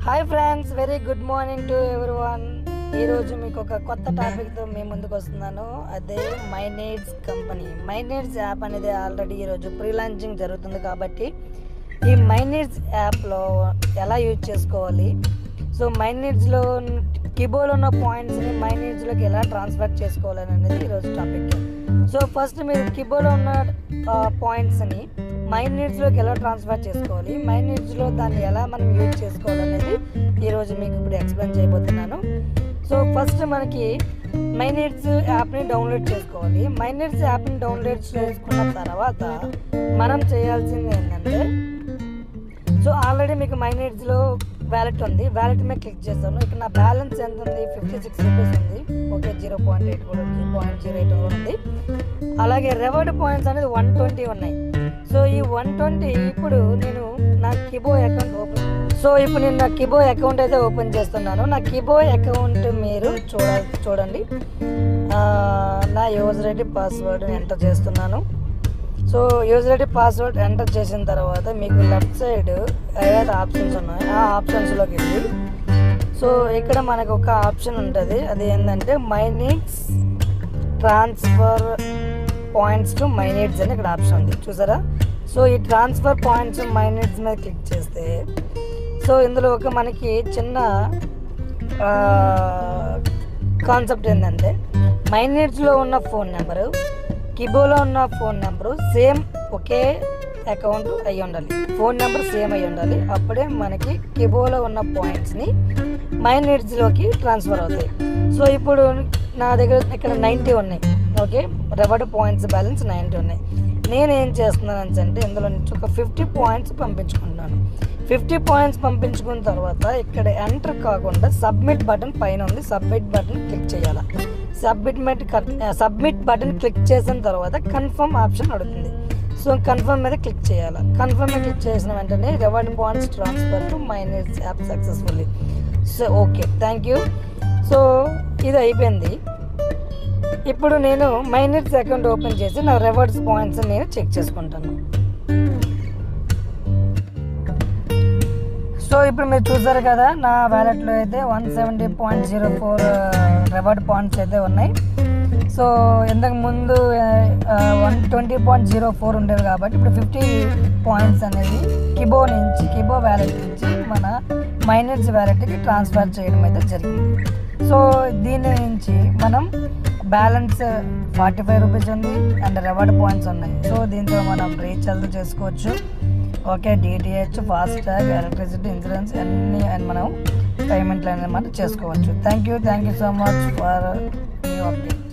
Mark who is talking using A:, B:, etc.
A: Hi friends, very good morning to everyone. ఈరోజు మీకు ఒక కొత్త టాపిక్తో మీ ముందుకు వస్తున్నాను. అదే my needs company. My needs app అనేది ఆల్రెడీ ఈరోజు ప్రీ లాంచింగ్ జరుగుతుంది కాబట్టి ఈ మై నీడ్స్ యాప్లో ఎలా యూజ్ చేసుకోవాలి, సో మై నీడ్స్లో కీబోర్డ్లో ఉన్న పాయింట్స్ని మై నీడ్స్లోకి ఎలా ట్రాన్స్ఫర్ చేసుకోవాలని అనేది ఈరోజు టాపిక్. సో ఫస్ట్ మీరు కీబోర్డ్లో ఉన్న పాయింట్స్ని మై నీడ్స్లోకి ఎలా ట్రాన్స్ఫర్ చేసుకోవాలి, మై నీడ్స్లో దాన్ని ఎలా మనం యూజ్ చేసుకోవాలనేది ఈరోజు మీకు ఇప్పుడు ఎక్స్ప్లెయిన్ చేయబోతున్నాను. సో ఫస్ట్ మనకి మై నీడ్స్ యాప్ని డౌన్లోడ్ చేసుకోవాలి. మై నీడ్స్ యాప్ని డౌన్లోడ్ చేసుకున్న తర్వాత మనం చేయాల్సింది ఏంటంటే, సో ఆల్రెడీ మీకు మై నీడ్స్లో వ్యాలెట్ ఉంది. వ్యాలెట్ మీద క్లిక్ చేస్తాను. ఇక్కడ నా బ్యాలెన్స్ ఎంత ఉంది, 56 రూపీస్ ఉంది. ఓకే, 0.8 కూడా ఉంది, 0.08 కూడా ఉంది. అలాగే రివార్డ్ పాయింట్స్ అనేది 120 ఉన్నాయి. సో ఈ 120 ఇప్పుడు నేను నా కీబో అకౌంట్ నా కీబో అకౌంట్ అయితే ఓపెన్ చేస్తున్నాను. నా కీబో అకౌంట్ మీరు చూడండి. నా యూజర్ ఐడి పాస్వర్డ్ ఎంటర్ చేస్తున్నాను. So user ID password enter చేసిన తర్వాత మీకు లెఫ్ట్ సైడ్ ఏదైతే ఆప్షన్స్ ఉన్నాయో ఆ ఆప్షన్స్లోకి వెళ్ళి, సో ఇక్కడ మనకు ఒక ఆప్షన్ ఉంటుంది. అది ఏంటంటే my needs transfer points to my needs అని ఇక్కడ ఆప్షన్ ఉంది, చూసారా. సో ఈ ట్రాన్స్ఫర్ పాయింట్స్ మై నీడ్స్ మీద క్లిక్ చేస్తే, సో ఇందులో ఒక మనకి చిన్న కాన్సెప్ట్ ఏంటంటే, మై నీడ్స్లో ఉన్న ఫోన్ నెంబరు, కీబోలో ఉన్న ఫోన్ నెంబరు సేమ్ ఒకే అకౌంట్ అయ్యి ఉండాలి. ఫోన్ నెంబర్ సేమ్ అయ్యి ఉండాలి. అప్పుడే మనకి కీబోలో ఉన్న పాయింట్స్ని మై నీడ్స్లోకి ట్రాన్స్ఫర్ అవుతాయి. సో ఇప్పుడు నా దగ్గర ఇక్కడ 90 ఉన్నాయి. ఓకే, రివార్డ్ పాయింట్స్ బ్యాలెన్స్ 90 ఉన్నాయి. నేనేం చేస్తున్నాను అంటే, ఇందులో నుంచి ఒక 50 పాయింట్స్ పంపించుకుంటున్నాను. 50 పాయింట్స్ పంపించుకున్న తర్వాత ఇక్కడ ఎంటర్ కాకుండా సబ్మిట్ బటన్ పైన ఉంది, సబ్మిట్ బటన్ క్లిక్ చేయాలి. సబ్మిట్ బటన్ క్లిక్ చేసిన తర్వాత కన్ఫర్మ్ ఆప్షన్ అడుగుతుంది. సో కన్ఫర్మ్ మీద క్లిక్ చేయాలి. కన్ఫర్మ్ మీద క్లిక్ చేసిన వెంటనే reward points transfer to my needs app successfully. So okay, thank you. So ఇది అయిపోయింది. ఇప్పుడు నేను మై నీడ్స్ అకౌంట్ ఓపెన్ చేసి నా రివార్డ్స్ పాయింట్స్ నేను చెక్ చేసుకుంటాను. సో ఇప్పుడు మీరు చూసారు కదా, నా వ్యాలెట్లో అయితే 170.04 రివార్డ్ పాయింట్స్ అయితే ఉన్నాయి. సో ఇంతకు ముందు 120.04 ఉండేవి కాబట్టి ఇప్పుడు 50 పాయింట్స్ అనేది కీబో వ్యాలెట్ నుంచి మన మై నీడ్స్ వ్యాలెట్కి ట్రాన్స్ఫర్ చేయడం అయితే జరిగింది. సో దీని నుంచి మనం బ్యాలెన్స్ 45 రూపీస్ ఉంది అండ్ రివార్డ్ పాయింట్స్ ఉన్నాయి. సో దీంతో మనం రీఛార్జ్ చేసుకోవచ్చు. Okay, DTH, FASTag, electricity, insurance అన్నీ మనం పేమెంట్లు అనేది మనం చేసుకోవచ్చు. Thank you so much for new update.